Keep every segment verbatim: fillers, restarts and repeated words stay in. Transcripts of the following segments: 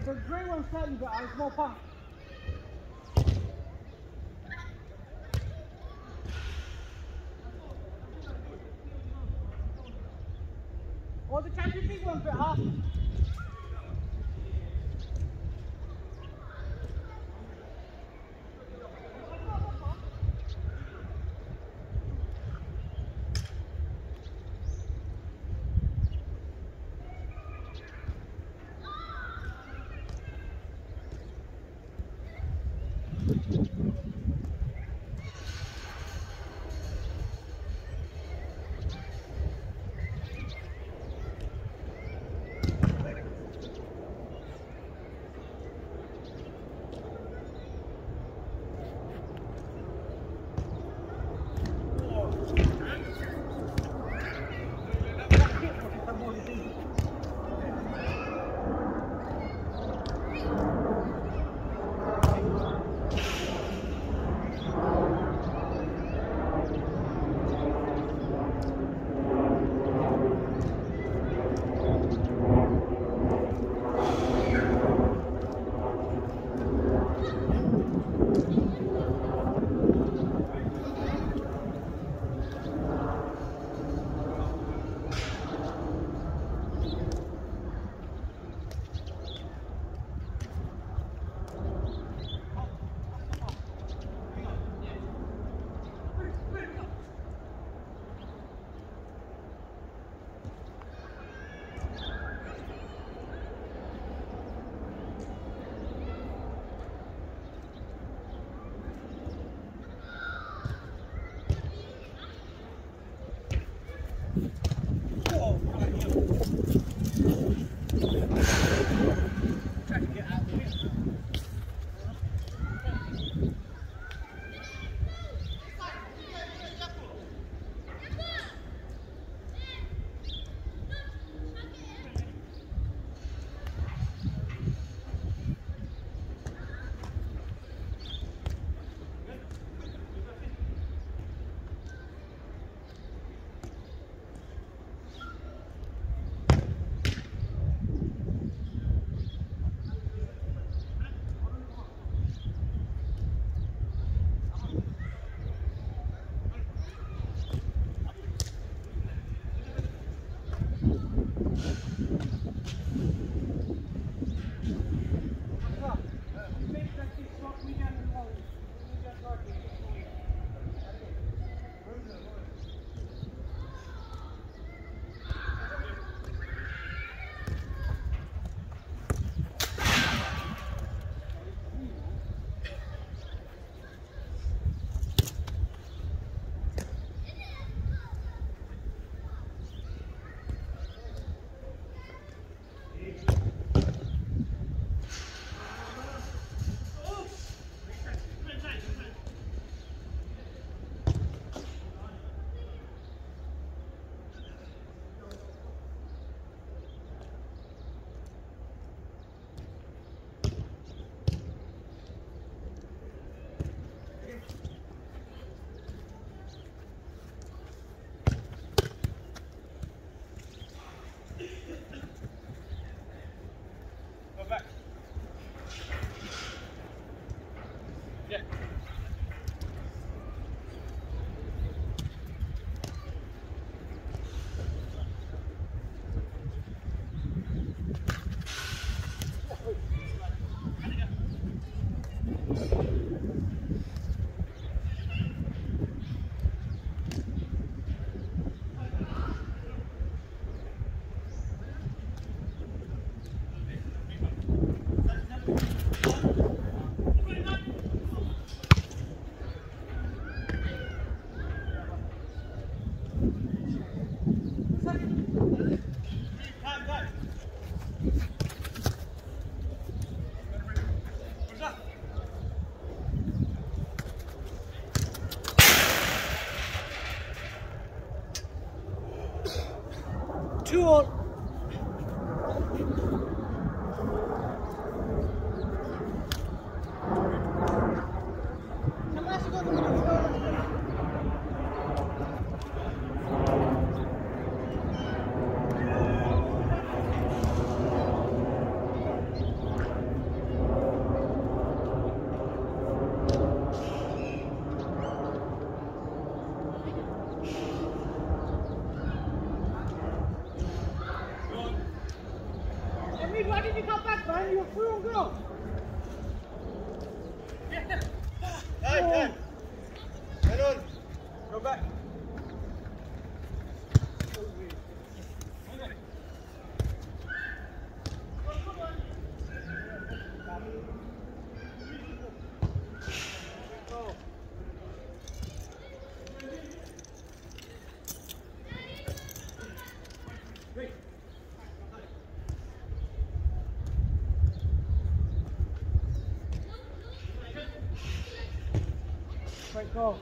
the grey one's slightly better, it's more punk. Or the Champions League one's better. Two all. Oh! Head on. Go back. Great goal.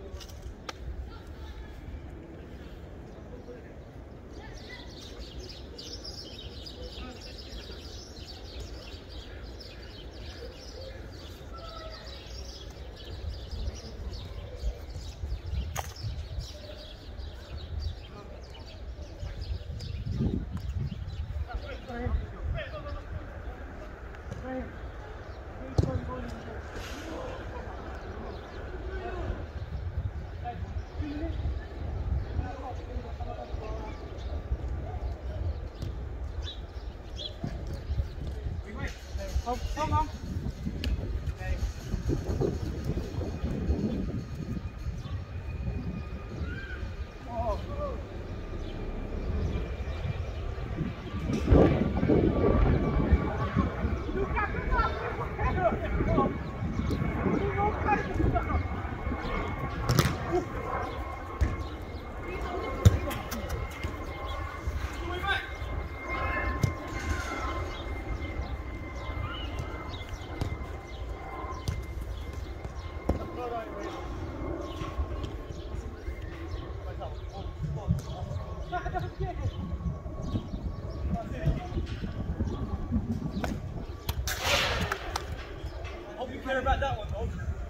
Oh, come on. Okay. Oh. Hope you care about that one, dog.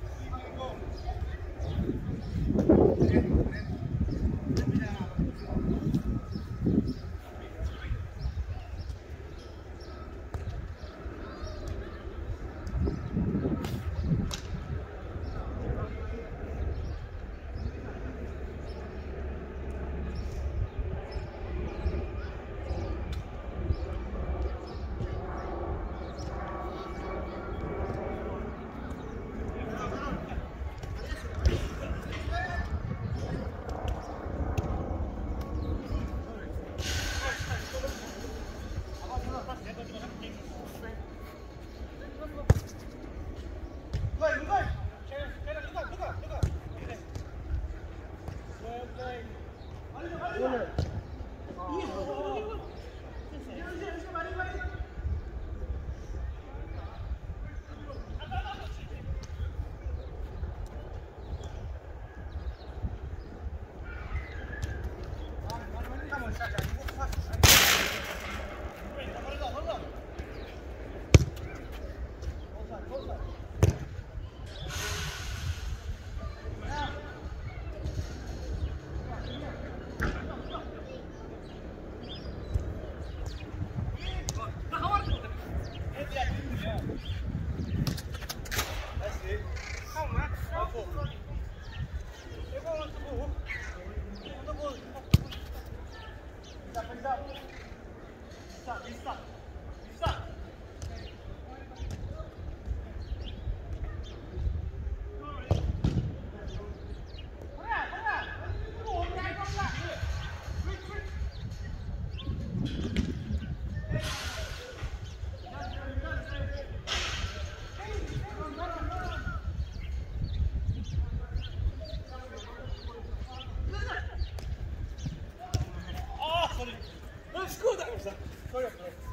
Arriba.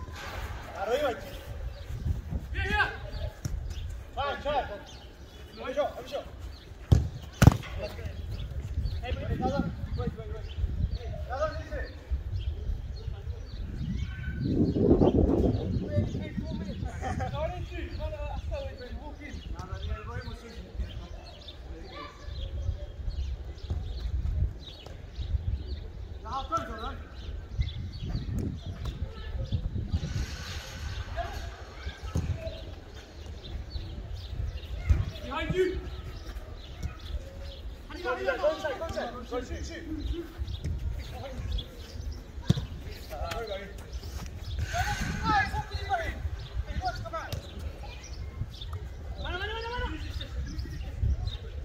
Yeah, yeah. Try, try. Have a shot, have a shot. Hey, wait, another. Wait, wait, wait. Another, this it. Wait, wait, four minutes. No, I didn't shoot. No, no, that's not it. Wait, walk in. No, no, yeah, very much walk in. The half time's all right. Behind you. Go inside, go inside, go inside. Go shoot, shoot. Go, go. Nice, what are you doing? Hey, watch, come out. Mano, mano, mano, mano.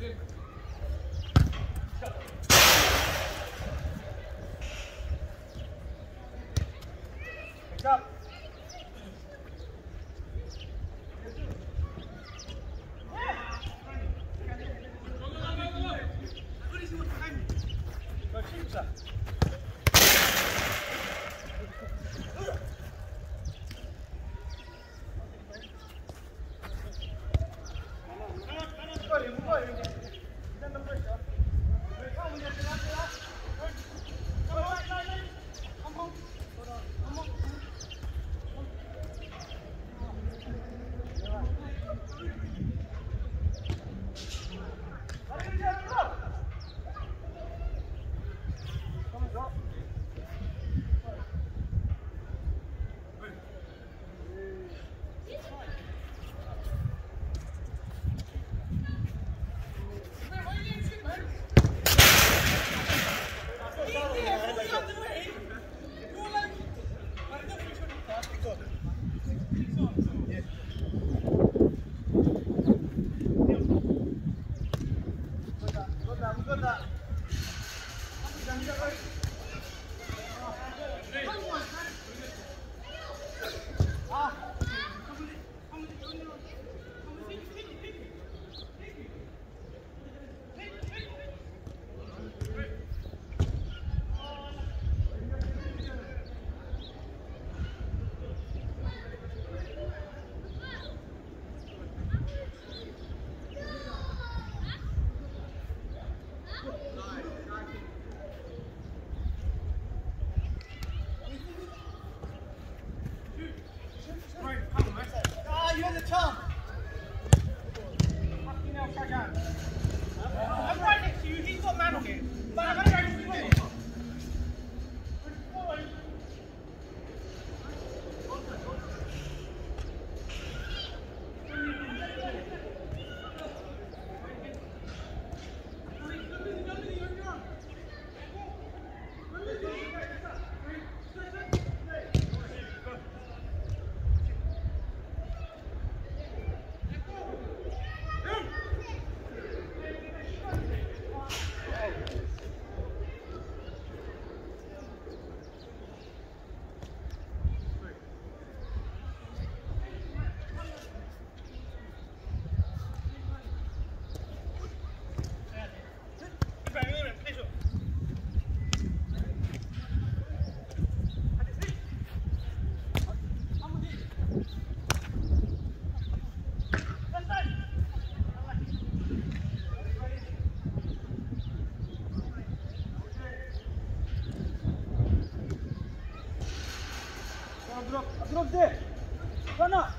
Drop there. Run up.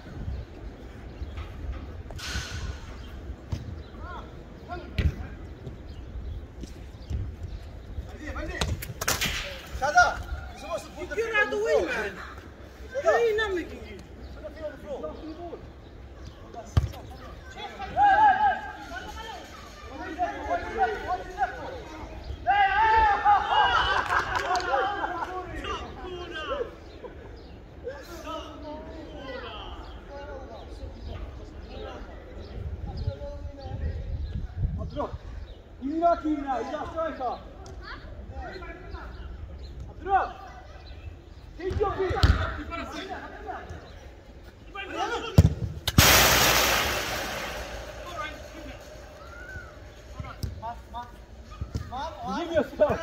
Shada, you're supposed to put the Get out the way, man. There ain't nothing making you. Put the feet on the floor. Kina, he's our striker. Abdurrahman, take your feet. Give yourself.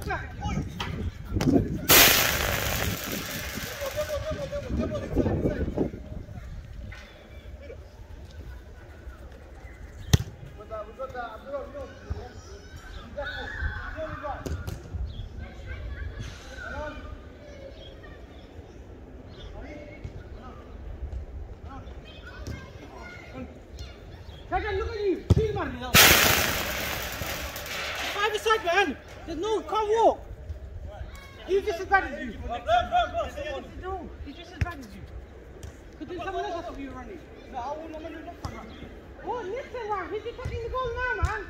Look at you, see man. Five aside, man. There's no, can't walk. He disadvantaged you. No, he disadvantaged you. Because then someone else has to be running. No, I won't let you look for him. Oh, listen, man. He's attacking the goal now, man.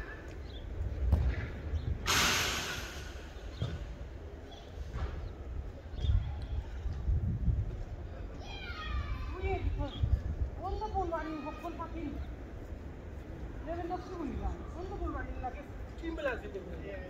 Weird, because on the ball running, what ball back in? Never lost the one, man. On the ball running, like a Timberlands in the ball. Yeah.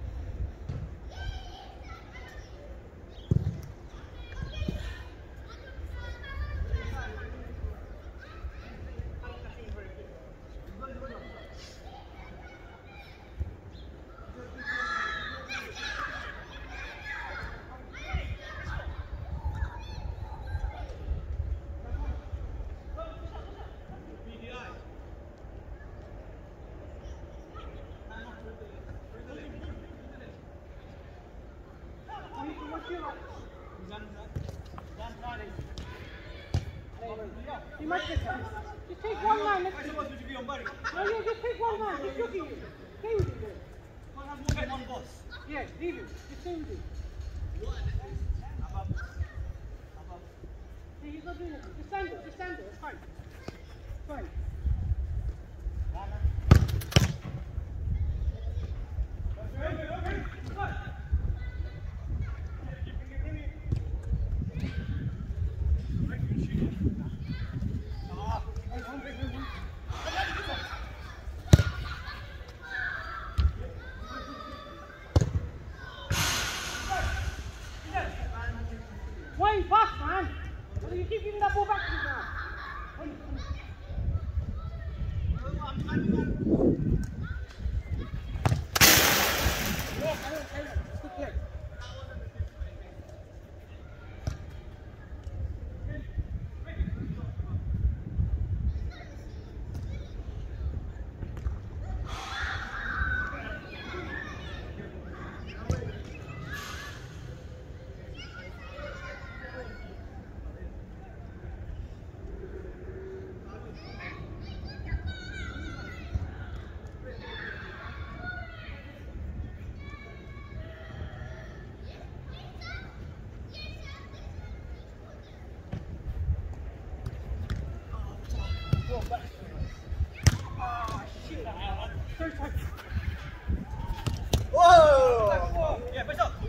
You might get some. Just take one man next to you. No, yeah, just take one man. Just look at you. Stay with him there. Can't have more than one boss. Yeah, leave him. Just stay with him. Above. Above. See, he's not doing it. Just stand there. Just stand there. It's fine. It's fine. Wait, pass, man. Well, you keep giving that ball back to me now. Wait. Whoa! Yeah, push up.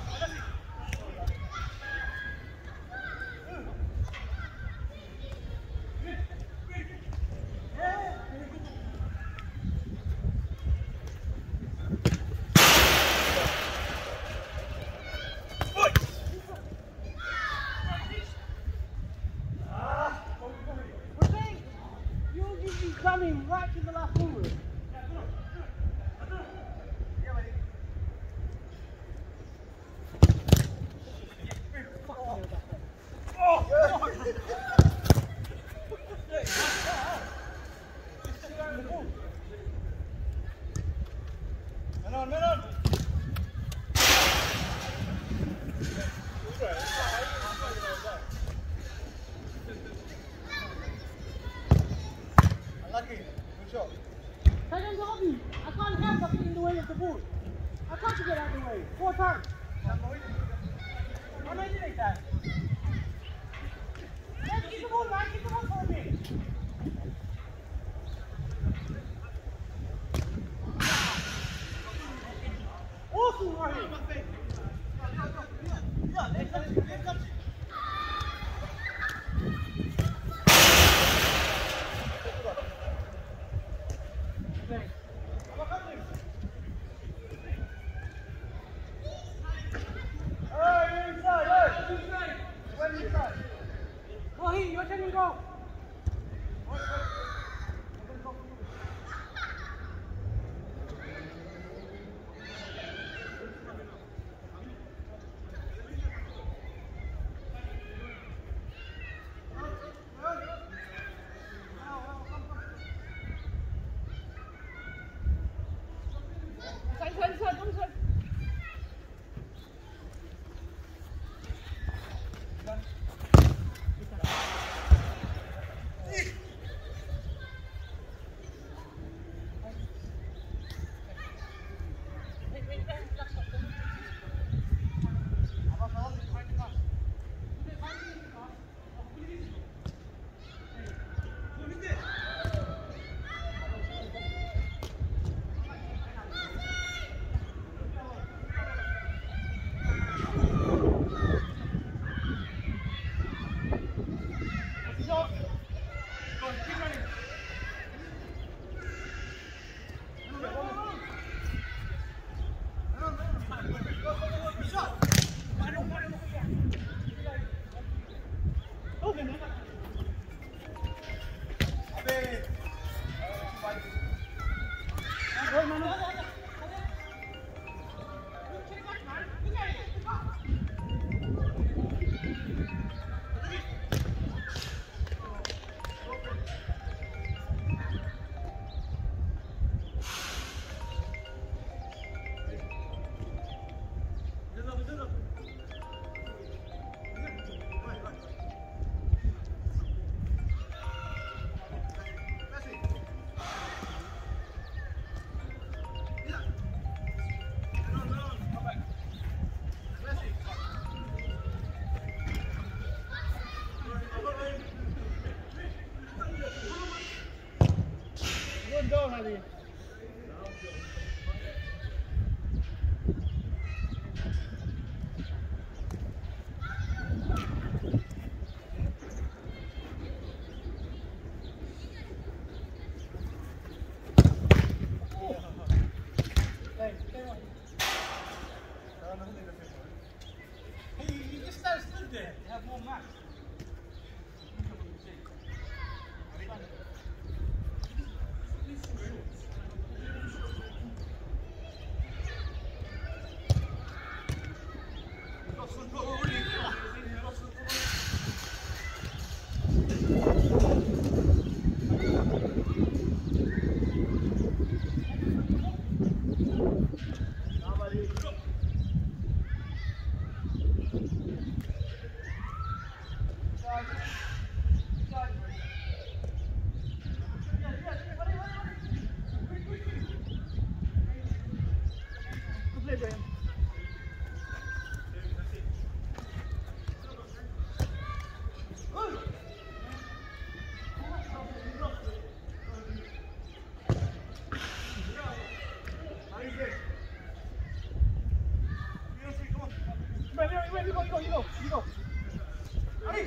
You'll give me coming right to the last forward. Man on, man on. Unlucky. Good shot. Tell him to help me. I can't help but get in the way of the ball. I can't get out of the way. Four times. Why don't you like that? Let's keep the ball, man. Keep the ball for me. Awesome, Ryan. Yeah, let's touch it. Let's touch it. Go here, your turn to go. He, he just stood there to have more mass. You go, you go, you go, you go. Hey!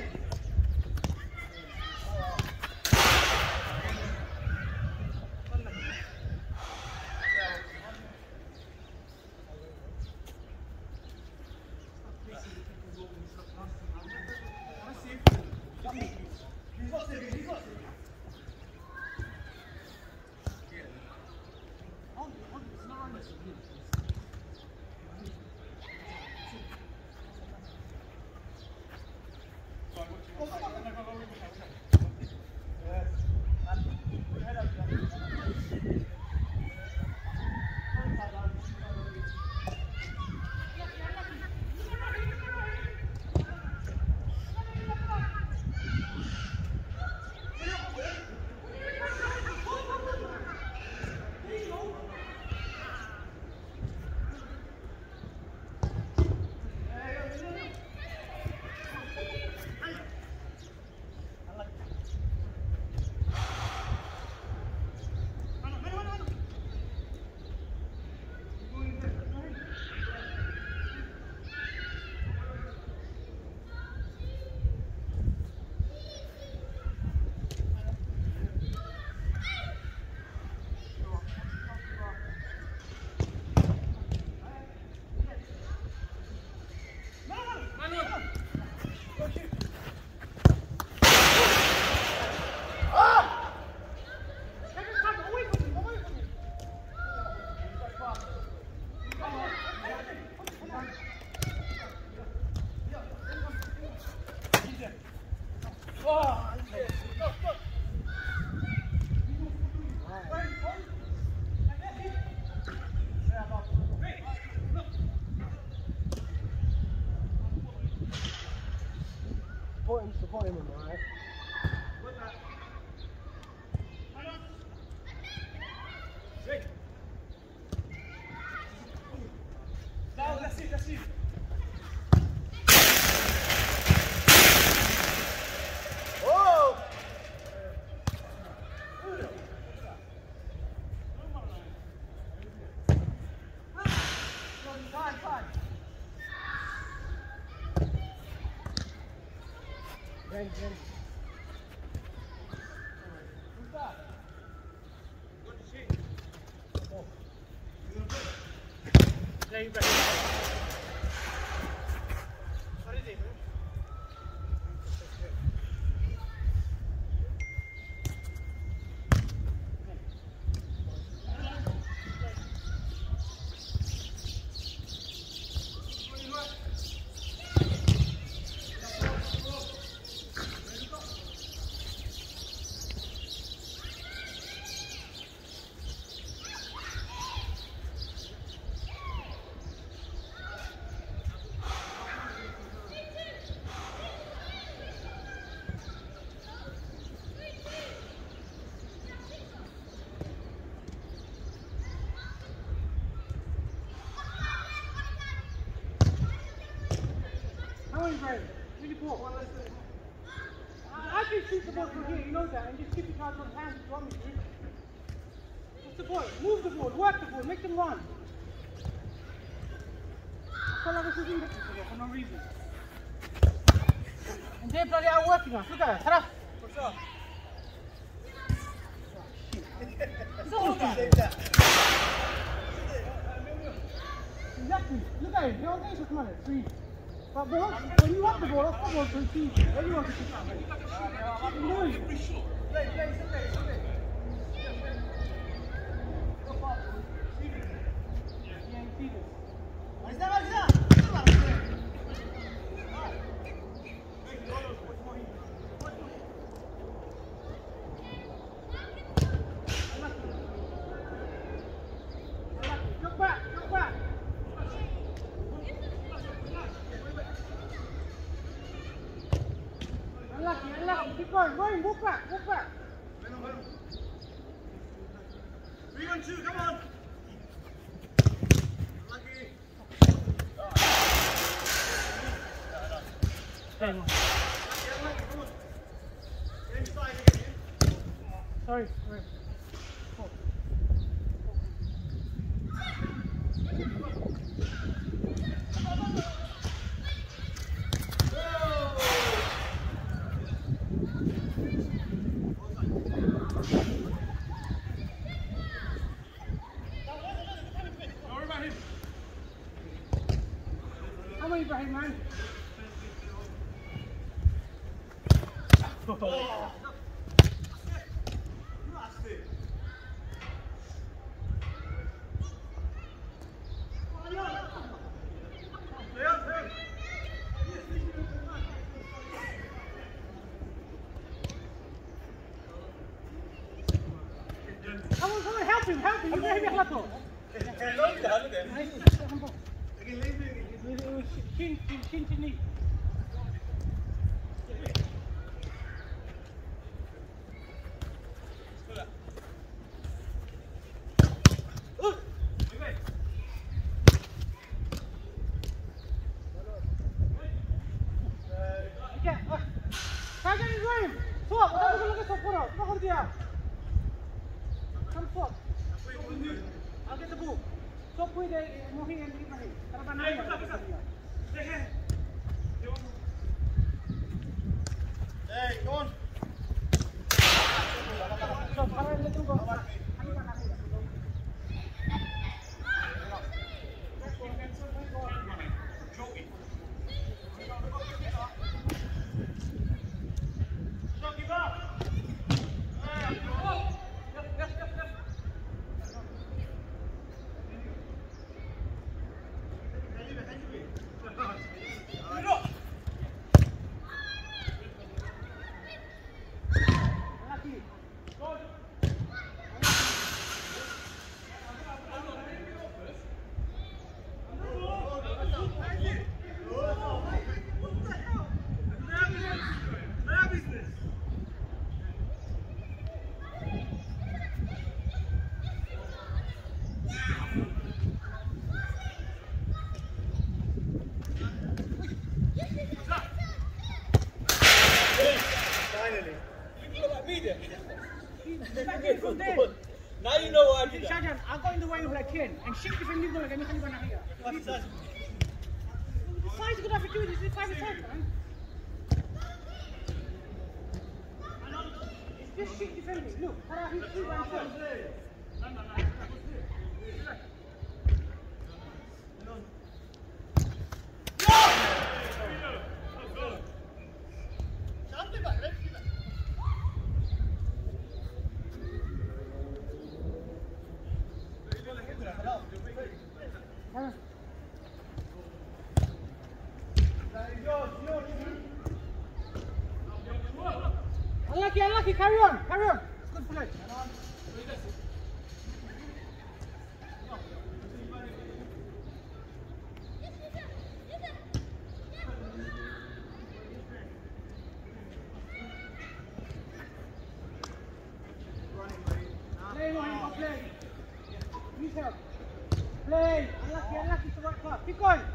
Support him, support him, alright? No, that's it, that's it. Oh! Fine, fine. Ready, ready. Who's that? What is it? Oh. There you go. What is it? Really poor. I can shoot the ball from here, you know that, and just keep your cards on hand if you want me to. What's the point? Move the ball, work the ball, make them run. I feel like this is indestructible for no reason. And they're bloody out working us. Look at that. What's up? It's all that. Exactly. Look at him. You're on days with money. Three. But ball, when you want the ball, that's football for a team. Everyone can kick that. What are you doing? Play, play, play, play. Yeah, you see this. Look back, look back. Unlucky, unlucky. Keep going, going, walk back, walk back. Three on two, come on. Lucky. Hang on. Sorry, sorry. Oh. Come on, Ibrahim, man. Oh. Come on, come on, help him, help him. Ibrahim, yang lato. Nice, come on. Chin, chin, chin, chin, knee. Kagak Ibrahim, suap, kita dulu lagi sopor, kita harus dia. Come suap. Agak tebu. Sop pun dia mohon yang Ibrahim. Kenapa naik? Hey, go on. Sop, kalau dia tunggu. Now you know what I did. Shajan, I'll go in the way of like ten and shift if you go like anything going here. What's that? The size good opportunity is five percent, man. It's just shit defending. Look, how he's two by himself. Unlucky, unlucky, carry on, carry on. Good play. Play, Mohan, play. Use help. Play. Unlucky, unlucky, to work hard. Keep going.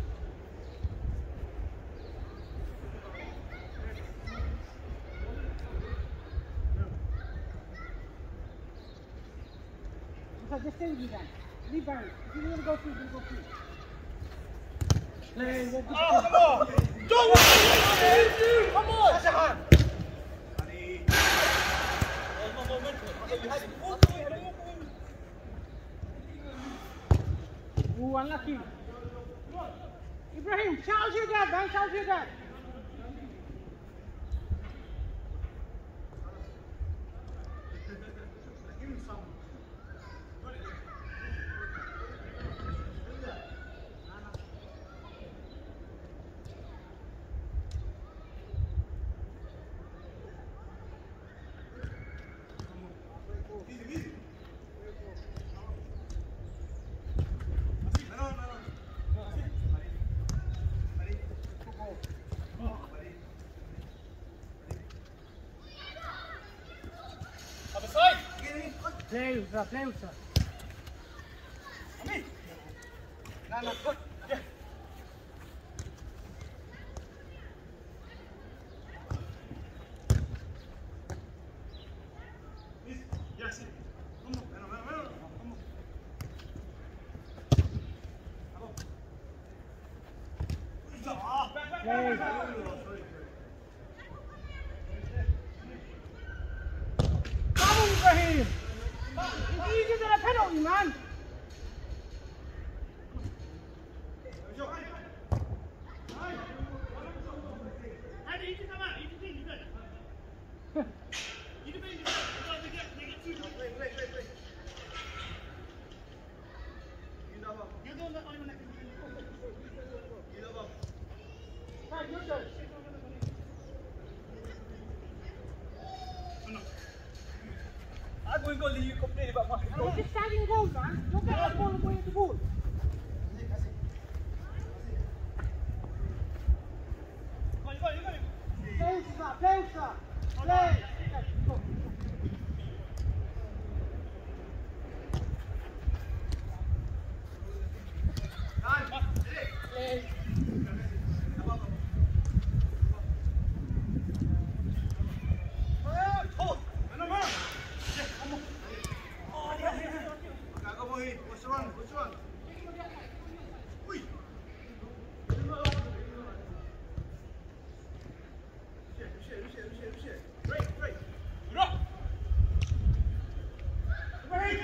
So just stay with you then. Leave Barry. If you want to go through, then go through. Play. Oh, come on! Don't worry! Come on! That's a hand! Ooh, unlucky. Ibrahim, shout to your dad, man. Shout to your dad. Play, Usa, play, Usa. Ami. Nah, nah, good. Yeah. Yes. Come on, come on, come on. Come on. Play. Come on, Ibrahim. It's easier than a penalty, man. I'm going to leave you complain about my I'm just standing goal, man. Look at that ball and going into goal. Play, sir. Play, sir. Play. Go. Play. What's wrong? What's wrong? Ui. Break, break. Drop. Break.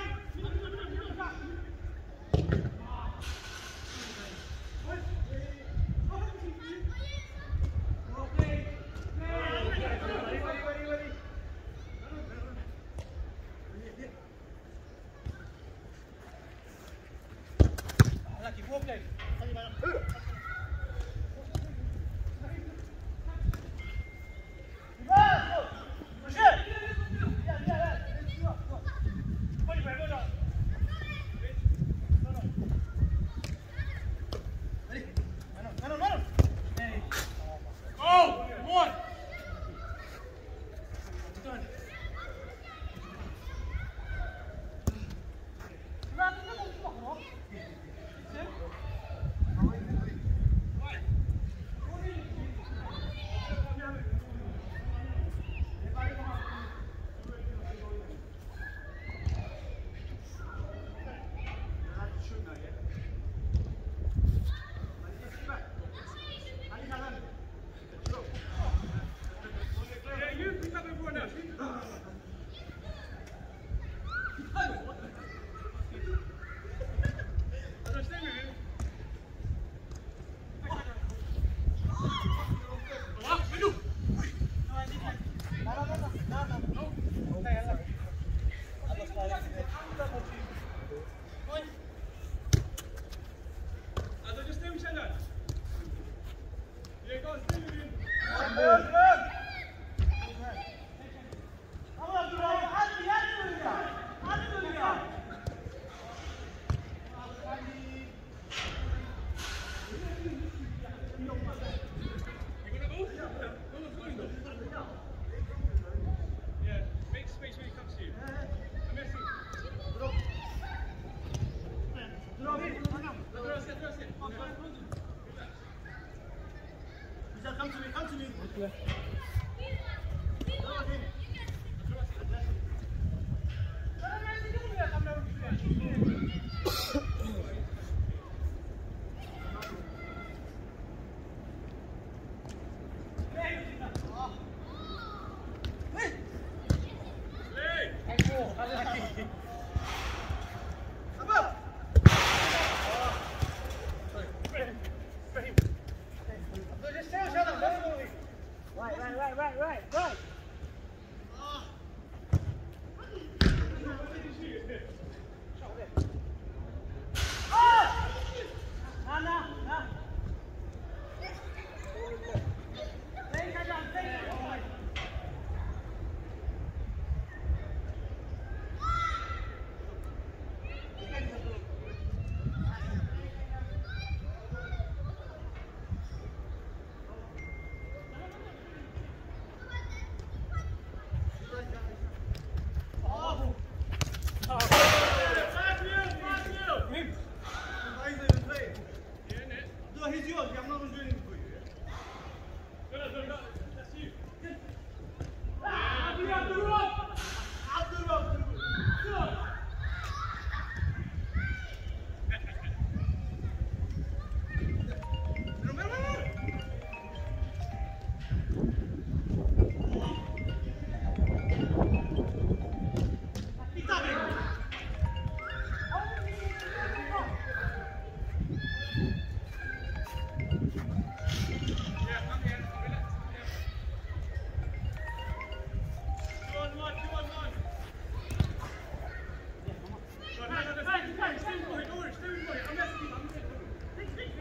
Come to me, come to me. Okay.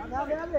Ambil, ambil, ambil.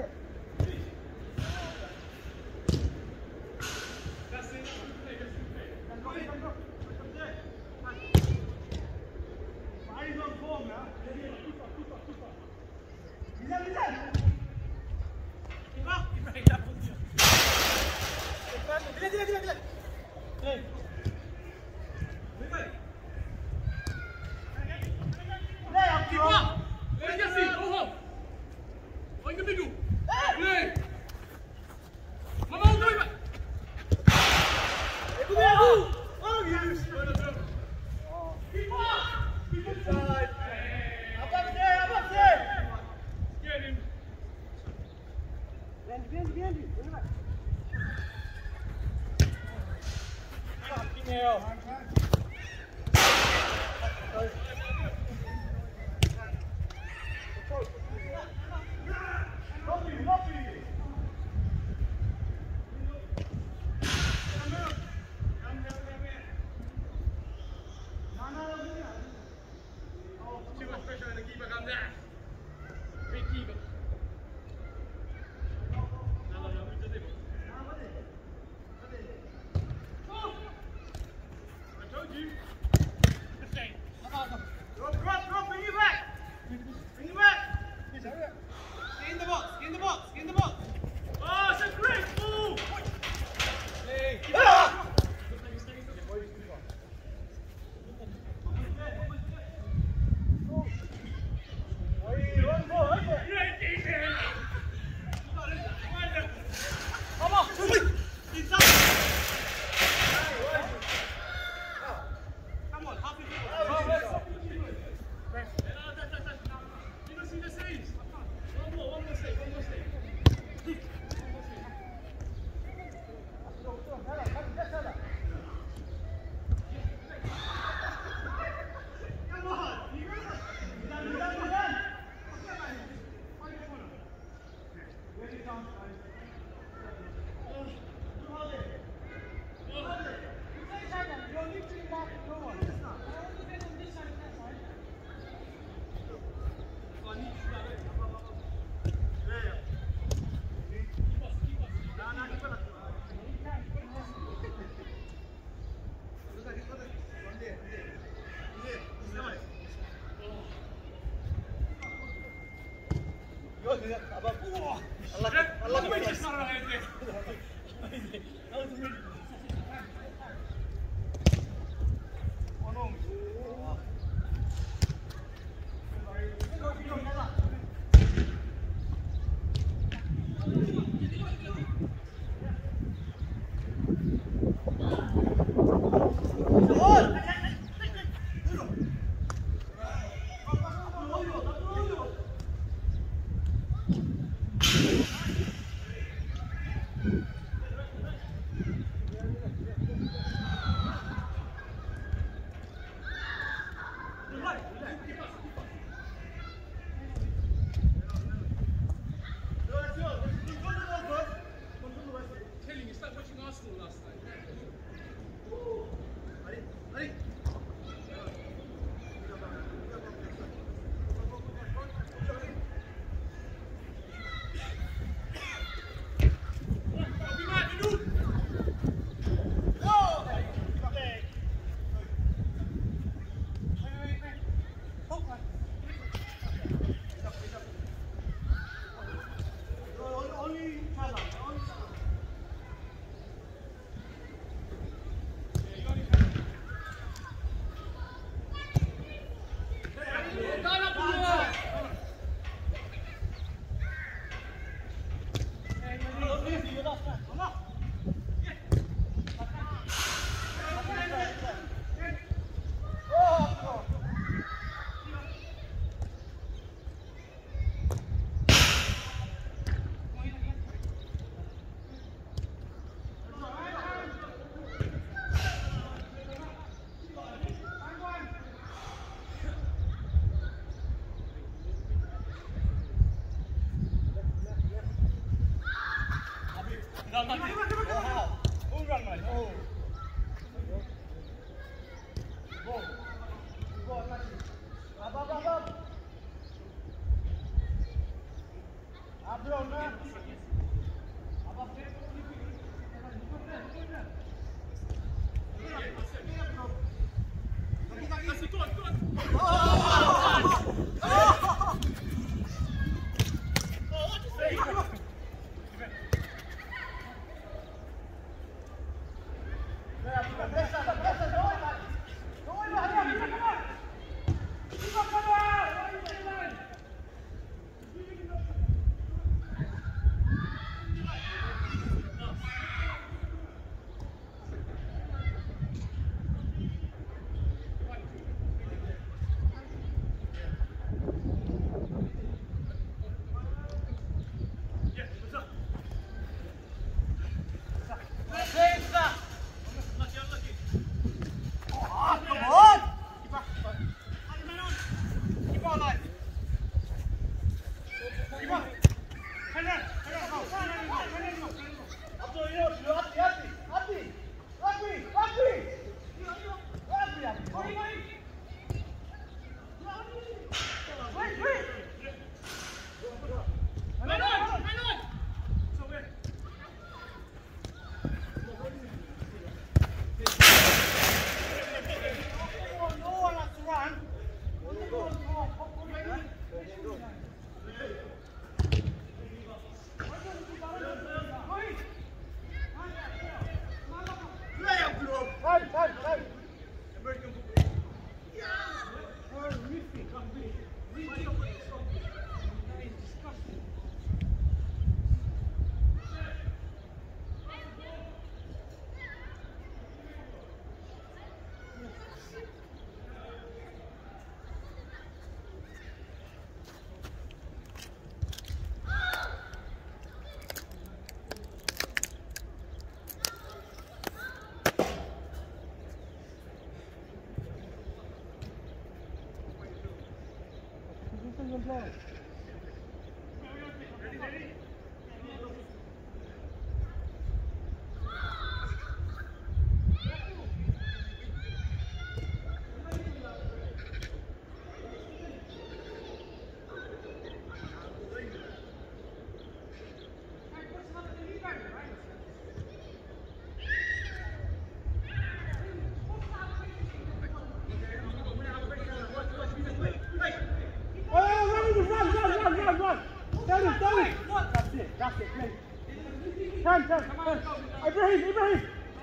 Turn, turn, turn. Ibrahim, Ibrahim.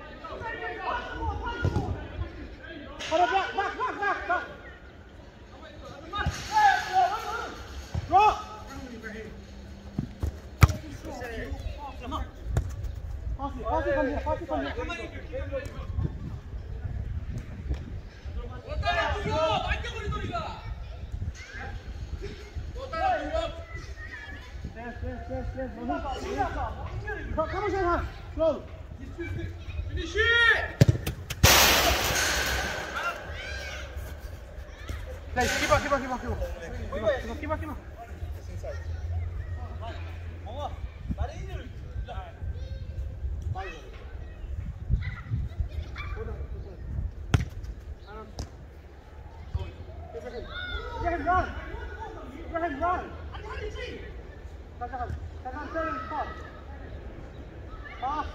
Hold on, back, back, back, back, back. Drop. Pass it, pass it from here, pass it from here. Yes, yes, yes, yes. Come, come on, Shanghai. Slow. Finish it! Play, keep on, keep on, keep on, keep on. Keep on, keep on, keep on. Ibrahim, run! Ibrahim, run! Shanghai, Shanghai, turn and pass. Pass.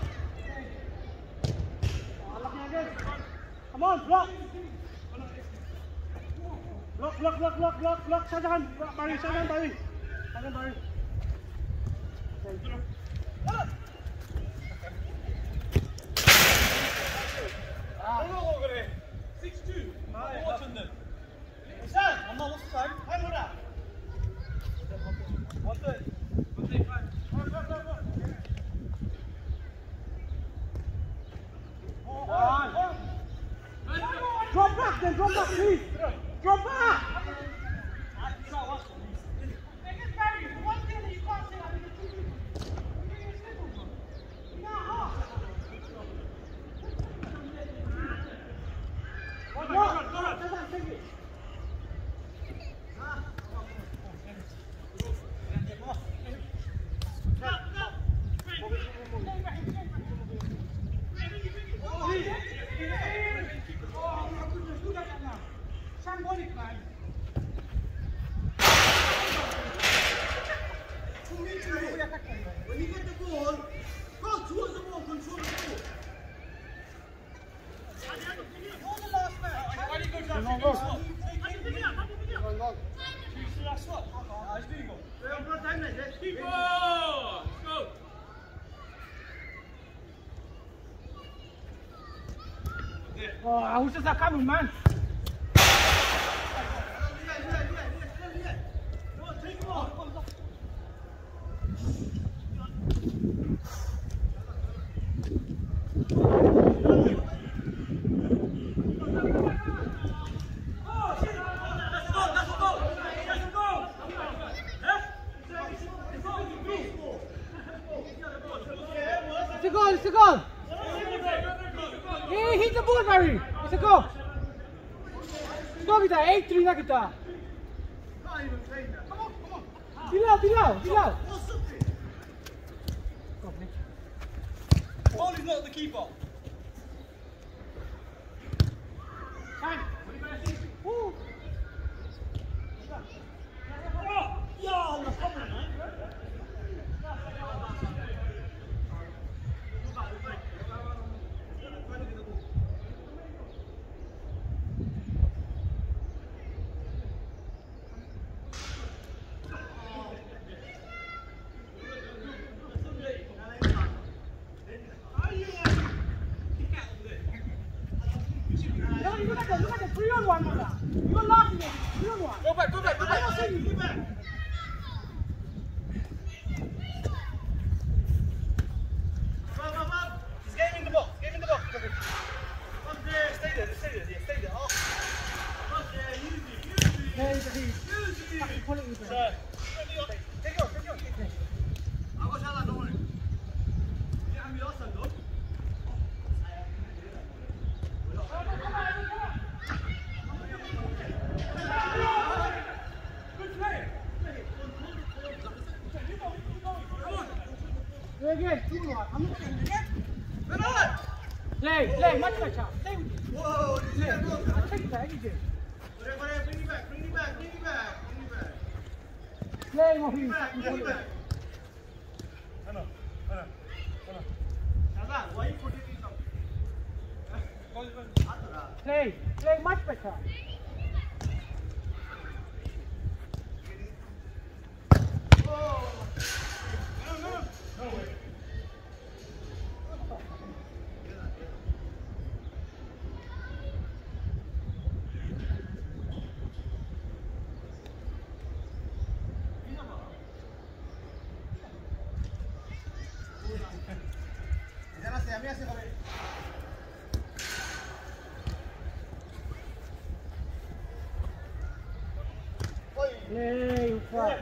Oh, lucky again. Come on, block! Block, block, block, block, block, block, Shahjahan, block, Barry, Shahjahan, Barry. Shahjahan, Barry. six two. 엄마 옷 살? 팔거라. 어때? Drop back then, drop back, please. Drop back. Oh, who's just that coming, man? It's a goal, it's a goal! Hey, hit the Mulberry! It's a goal! Go with that, eight three na kita! Dilaw, dilaw, dilaw! Ball is not the keeper. Time! Woo! Ya Allah, come on, man. No, you look at the, look at the three on one, brother. You're laughing at it. Three on one. Go back, go back, go back. I don't see you. Go back. He's getting in the box, get in the box. Stay there, stay there, yeah, stay there. Oh. There is a heat. Fucking pull it with Sir. her. Take it off, take it off, take it off. I got Salah, don't worry. Yeah, I'm your son, though. Play again, two on one. I'm not saying again. Play, play, much better. Play with it. Whoa, this Play. is good. I'll take that, you do. Bring it back, bring it back, bring it back, bring it back. Play, Mohim. Back, bring it back. Hello, hello, hello. Salah, why you putting it up? Play, play much better. Play, Ufa.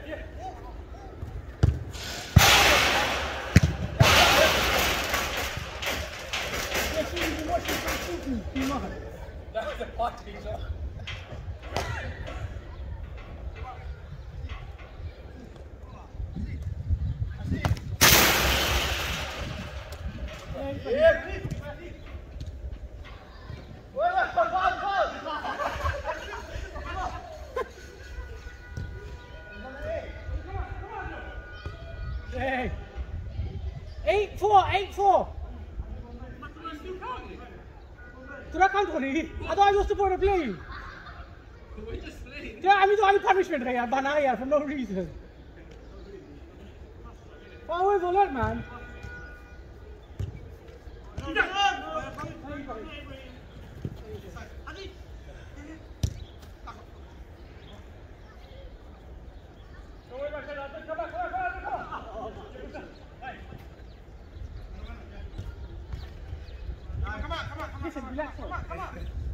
That was a party, sir. Hey. Eight four, eight four. Did I count for it? I thought I was supposed to play. We're just playing. Yeah, I mean, I punishment here, banana for no reason. How was all that, man? Come on, come on, come on. Listen, relax. Come on, come on.